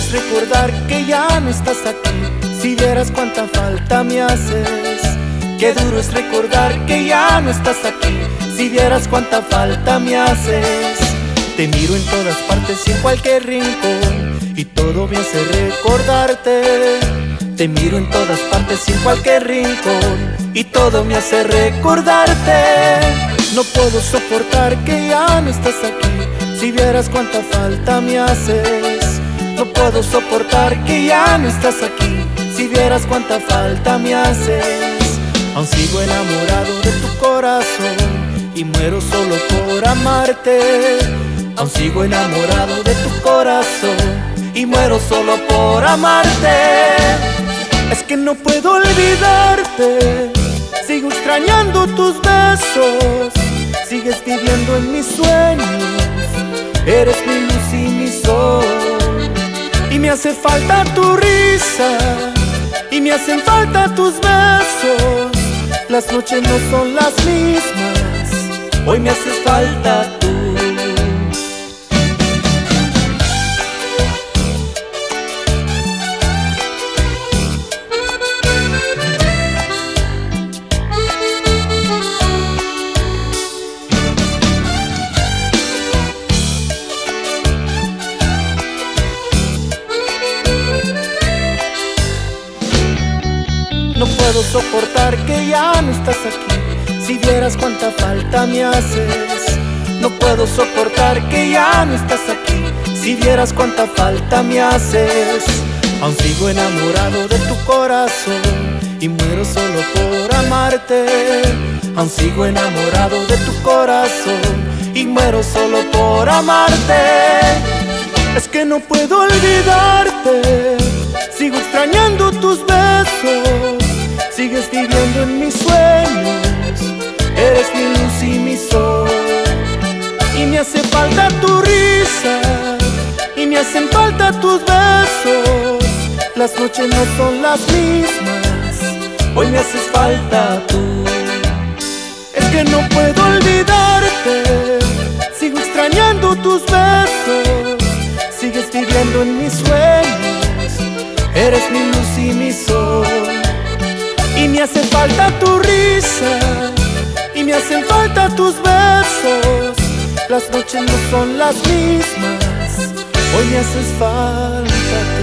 es recordar que ya no estás aquí. Si vieras cuánta falta me haces. Qué duro es recordar que ya no estás aquí. Si vieras cuánta falta me haces. Te miro en todas partes y en cualquier rincón, y todo me hace recordarte. Te miro en todas partes y en cualquier rincón, y todo me hace recordarte. No puedo soportar que ya no estás aquí. Si vieras cuánta falta me haces. No puedo soportar que ya no estás aquí. Si vieras cuánta falta me haces. Aún sigo enamorado de tu corazón y muero solo por amarte. Aún sigo enamorado de tu corazón y muero solo por amarte. Es que no puedo olvidarte. Sigo extrañando tus besos. Sigues viviendo en mis sueños. Eres mi luz y mi sol. Y me hace falta tu risa, y me hacen falta tus besos. Las noches no son las mismas. Hoy me haces falta tú. No puedo soportar que ya no estás aquí. Si vieras cuánta falta me haces. No puedo soportar que ya no estás aquí. Si vieras cuánta falta me haces. Aún sigo enamorado de tu corazón y muero solo por amarte. Aún sigo enamorado de tu corazón y muero solo por amarte. Es que no puedo olvidarte. Sigo extrañando tus besos. Sigues viviendo en mis sueños. Eres mi luz y mi sol. Y me hace falta tu risa, y me hacen falta tus besos. Las noches no son las mismas. Hoy me haces falta tú. Es que no puedo olvidarte. Sigo extrañando tus besos. Sigues viviendo en mis sueños. Eres mi luz y mi sol. Y me hace falta tu risa, y me hacen falta tus besos. Las noches no son las mismas. Hoy me haces falta.